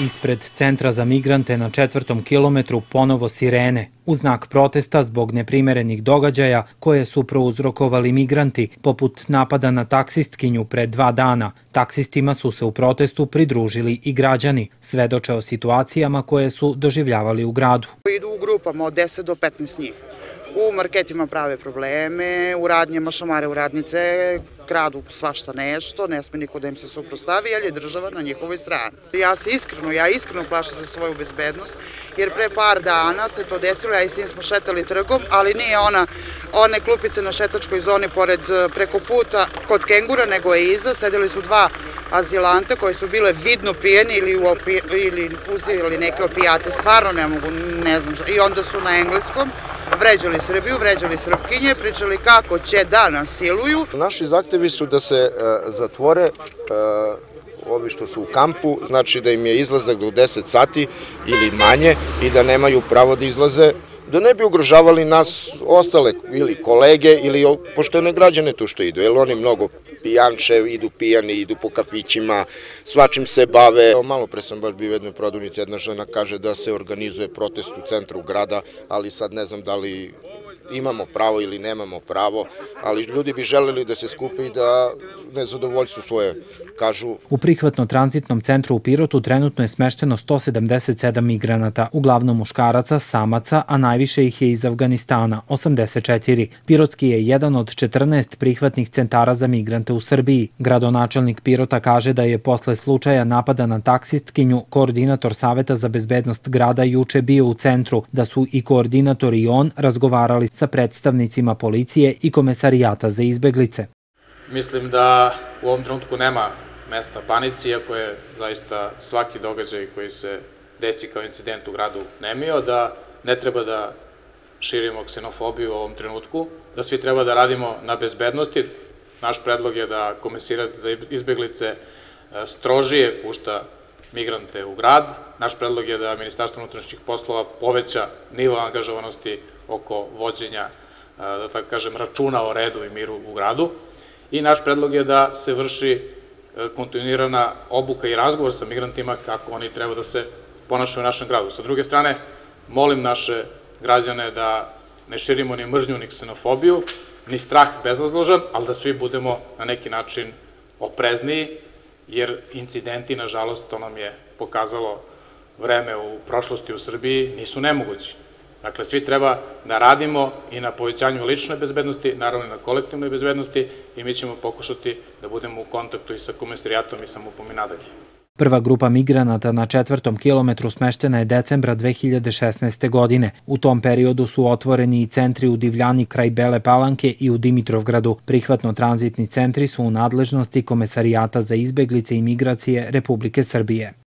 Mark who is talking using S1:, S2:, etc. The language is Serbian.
S1: Ispred centra za migrante na 4. kilometru ponovo sirene, u znak protesta zbog neprimerenih događaja koje su prouzrokovali migranti, poput napada na taksistkinju pre 2 dana. Taksistima su se u protestu pridružili i građani, svedoče o situacijama koje su doživljavali u gradu.
S2: Idu u grupama od 10 do 15 njih. U marketima prave probleme, u radnjama šamare u radnice, kradu svašta nešto, ne sme niko da im se suprostavi, jer je država na njihovoj strani. Ja iskreno plašim za svoju bezbednost, jer pre par dana se to desilo, ja i sin smo šetali trgom, ali nije one klupice na šetačkoj zoni preko puta kod Kengura, nego je iza, sedeli su 2 azilanta koji su bile vidno pijeni ili uzeli neke opijate, stvarno ne mogu, ne znam šta, i onda su na engleskom vređali Srbiju, vređali Srpkinje, pričali kako će da nas siluju.
S3: Naši zahtevi su da se zatvore ovi što su u kampu, znači da im je izlazak do 10 sati ili manje i da nemaju pravo da izlaze, da ne bi ugrožavali nas ostale ili kolege ili poštene građane tu što idu, jer oni mnogo pijanče, idu pijani, idu po kafićima, svačim se bave. Malo pre sam baš bio u jednoj prodavnici, jedna žena kaže da se organizuje protest u centru grada, ali sad ne znam da li imamo pravo ili nemamo pravo, ali ljudi bi želeli da se skupe i da nezadovoljstvo svoje kažu.
S1: U prihvatno-tranzitnom centru u Pirotu trenutno je smešteno 177 migranata, uglavnom muškaraca, samaca, a najviše ih je iz Avganistana, 84. Pirotski je jedan od 14 prihvatnih centara za migrante u Srbiji. Gradonačelnik Pirota kaže da je posle slučaja napada na taksistkinju koordinator Saveta za bezbednost grada juče bio u centru, da su i koordinator i on razgovarali sa predstavnicima policije i Komesarijata za izbeglice.
S4: Mislim da u ovom trenutku nema mesta panici, iako je zaista svaki događaj koji se desi kao incident u gradu nemio, da ne treba da širimo ksenofobiju u ovom trenutku, da svi treba da radimo na bezbednosti. Naš predlog je da Komesarijat za izbeglice strožije pušta migrante u grad. Naš predlog je da Ministarstvo unutrašnjih poslova poveća nivo angažovanosti oko vođenja, da tako kažem, računa o redu i miru u gradu. I naš predlog je da se vrši kontinuirana obuka i razgovor sa migrantima kako oni treba da se ponašaju u našem gradu. Sa druge strane, molim naše građane da ne širimo ni mržnju, ni ksenofobiju, ni strah bezrazložan, ali da svi budemo na neki način oprezniji, jer incidenti, nažalost, to nam je pokazalo vreme u prošlosti u Srbiji, nisu nemogući. Dakle, svi treba da radimo i na povećanju lične bezbednosti, naravno i na kolektivnoj bezbednosti, i mi ćemo pokušati da budemo u kontaktu i sa Komesarijatom i sa MUP-om i nadalje.
S1: Prva grupa migranata na 4. kilometru smeštena je decembra 2016. godine. U tom periodu su otvoreni i centri u Divljani kraj Bele Palanke i u Dimitrovgradu. Prihvatno-tranzitni centri su u nadležnosti Komesarijata za izbeglice i migracije Republike Srbije.